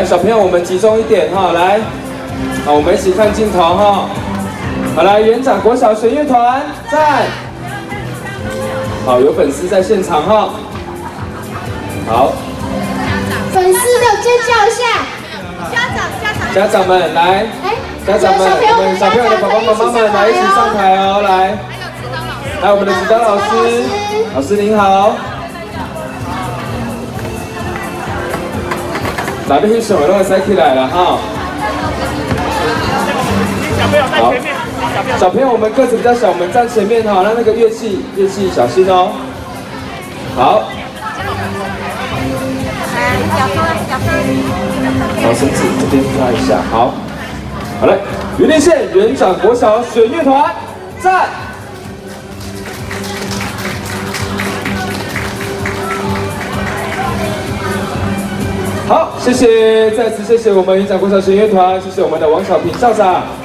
来，小朋友，我们集中一点哈，来，好，我们一起看镜头哈。好，来，园长国小弦乐团赞。好，有粉丝在现场哈。好， 粉丝的尖叫一下。 家长们来，家长们，我们小朋友的爸爸妈妈们来一起上台哦，来，还有我们的指导老师，老师您好。哪边去什么都会塞起来了哈。好，小朋友，我们个子比较小，我们站前面哈，让那个乐器小心哦。好。好，绳子这边拉一下，好，好来，云林县园长国小弦乐团赞。好，谢谢，再次谢谢我们园长国小弦乐团，谢谢我们的王小平校长。